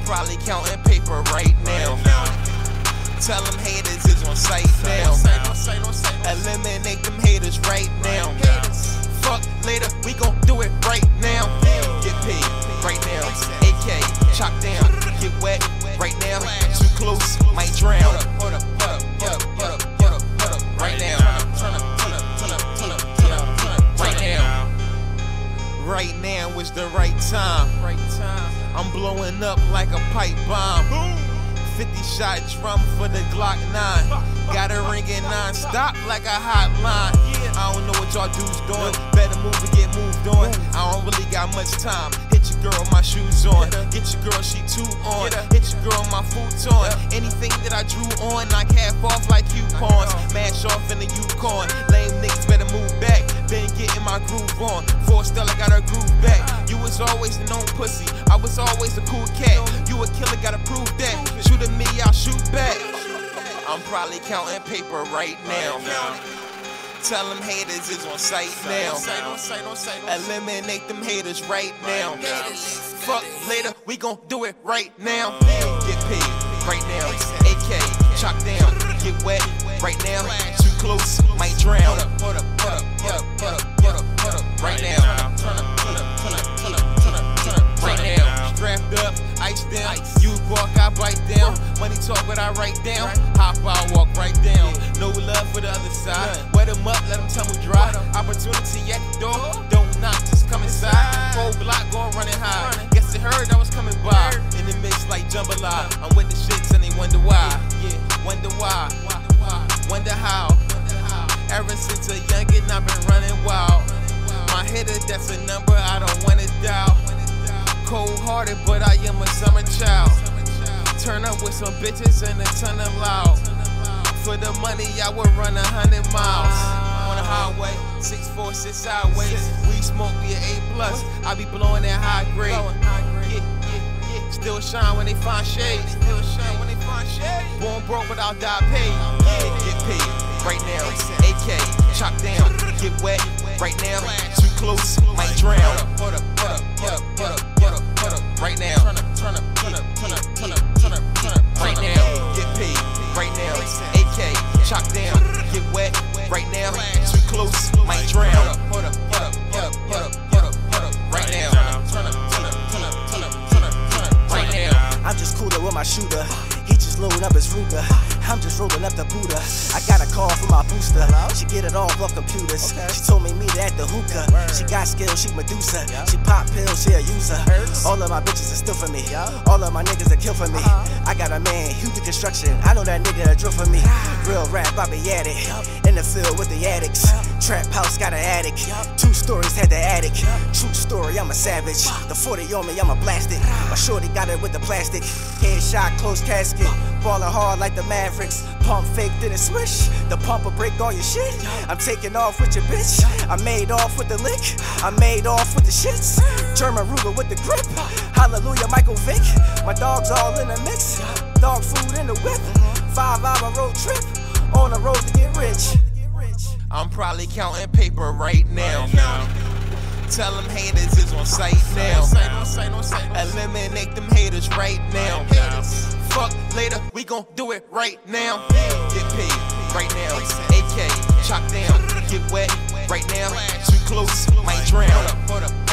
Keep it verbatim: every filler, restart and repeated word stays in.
probably counting paper right now. Tell them haters is on sight now. Eliminate them haters right now. Fuck later, we gon' do it right now. Get paid right now. A K, chop down, get wet right now. Too close, might drown. Hold up, hold up, hold up, hold up, hold up, hold up, right now. Right now. Right now is the right time. Right time. I'm blowing up like a pipe bomb. fifty shot drum for the Glock nine. Got a ringing non-stop like a hotline. I don't know what y'all dudes doing. Better move and get moved on. I don't really got much time. Hit your girl, my shoes on. Get your girl, she too on. Hit your girl, my futon. Anything that I drew on, knock half off like coupons. Mash off in the Yukon. Lame niggas better move back. Been getting my groove on. Four Stella got her groove back. You was always the known pussy. I was always a cool cat. You a killer, gotta prove that. Shoot at me, I'll shoot back. I'm probably counting paper right now. Tell them haters is on sight now. Eliminate them haters right now. Fuck later, we gon' do it right now. Get paid right now. A K, chop down, get wet right now. Too close, might drown. Hold up, hold up, hold up, hold up, hold up, hold up, hold up, right now. Right now. Strapped up, iced down. You walk, I bite down. Money talk, what I write down. Hop out, walk right down. No love for the other side. Wet them up, let them tumble dry. Opportunity at the door. Don't knock, just come inside. Whole block going running high. Guess they heard I was coming by. In the mix like jambalaya. I'm with the shits and they wonder why. Yeah, wonder why. Wonder how. Ever since a youngin', I've been running wild. My hitter, that's a number I don't wanna dial. Cold-hearted, but I am a summer child. Turn up with some bitches and a ton of loud. For the money, I would run a hundred miles. On the highway, six four six sideways. We smoke, we an A plus. I be blowing that high grade. Yeah, yeah, yeah. Still shine when they find shade. Still shine when they find shade. Born broke, but I'll die paid. Yeah, get paid right now. A K, chop down, get wet right now. Too close, might drown. Hold up, hold up, hold up, hold up, hold up, hold up, right now. Turn up, turn up, turn up, turn up, turn up, turn up, turn up, right now. Get paid right now. A K, chop down, get wet right now. Too close, might drown. Hold up, hold up, hold up, hold up, hold up, hold up, right now. Turn up, turn up, turn up, turn up, turn up, turn up, right now. I'm just cooler with my shooter. He just loading up his Ruger. I'm just rolling up the Buddha. I got a call from my booster. She get it all off computers. Okay. She told me meet her at the hookah. Word. She got skills, she Medusa. Yep. She pop pills, she a user. Hurts. All of my bitches are still for me. Yep. All of my niggas are kill for me. Uh-huh. I got a man, huge construction. I know that nigga a drill for me. Real rap, I be at it. Yep. In the field with the addicts. Yep. Trap house got an attic. Yep. Two stories had the attic. Yep. True story, I'm a savage. The forty on me, I'm a blasted. My shorty got it with the plastic. Headshot, closed casket. Ballin' hard like the Mavericks. Pump fake, then it swish. The pump will break all your shit. I'm taking off with your bitch. I made off with the lick. I made off with the shits. German Ruger with the grip. Hallelujah, Michael Vick. My dogs all in the mix. Dog food in the whip. Five hour road trip. On the road to get rich. I'm probably counting paper right now. Tell them haters is on sight now. Eliminate them haters right now. Fuck later, we gon' do it right now. Get paid right now. A K, chop down, get wet right now. Too close, might drown. Hold up, hold up.